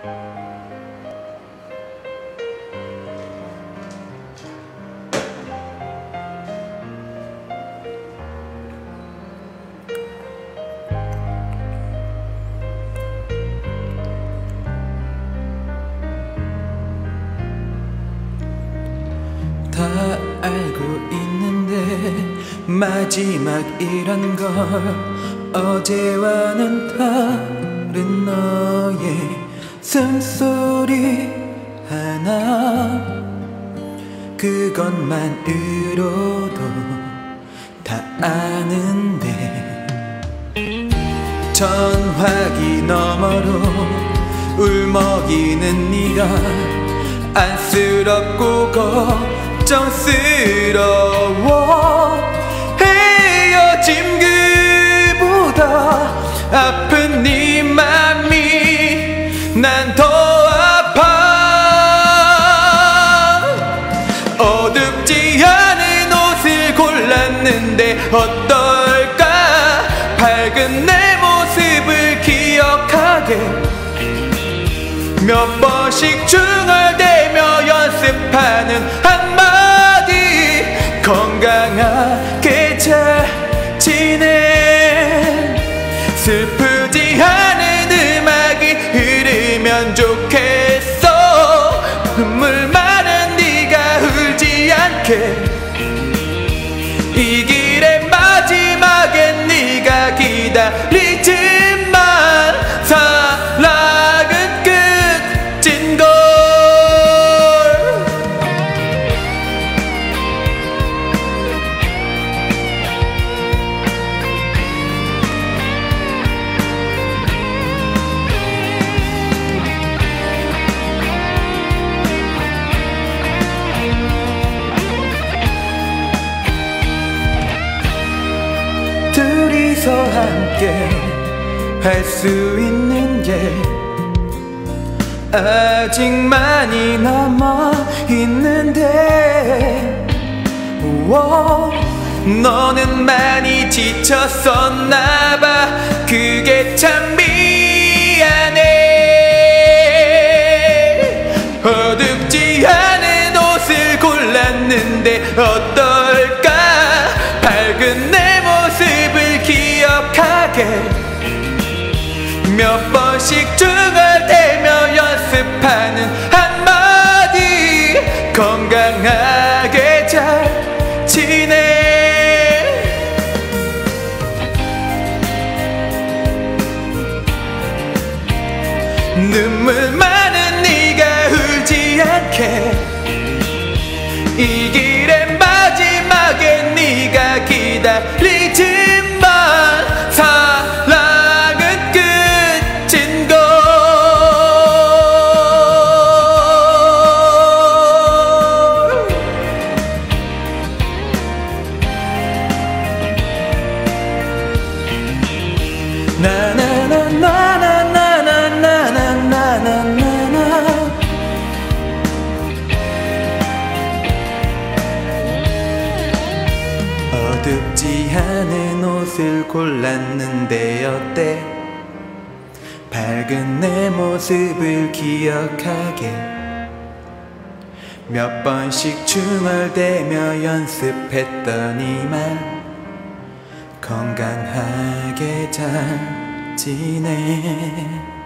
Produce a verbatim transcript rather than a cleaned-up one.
다 알고 있는데 마지막이란 걸 어제와는 다른 너의 숨소리 하나 그것만으로도 다 아는데 전화기 너머로 울먹이는 네가 안쓰럽고 걱정스러워 헤어짐 그보다 아픈 네 맘이 난 더 아파 어둡지 않은 옷을 골랐는데 어떨까 밝은 내 모습을 기억하게 몇 번씩 중얼대며 연습하는 한마디 건강하게 잘 지내 슬프지 않은 음악이 흐르면 좋겠어 눈물 많은 네가 울지 않게 이 길의 마지막엔 네가 기다리지만 사랑은 끝인걸 둘이서 함께 할 수 있는 게 아직 많이 남아있는데 너는 많이 지쳤었나봐 그게 참 미안해 어둡지 않은 옷을 골랐는데 어떨까 밝은 내 모습을 기억하게 몇 번씩 중얼대며 연습하는 한마디 건강하게 잘 지내 눈물 많은 네가 울지 않게 이 길의 마지막에 네가 기다리지만 사랑은 끝인걸 나나나나나나나나나나나나 어둡지 않은 옷을 골랐는데 어때 밝은 내 모습을 기억하게 몇 번씩 중얼대며 연습했더니만 건강하게 잘 지내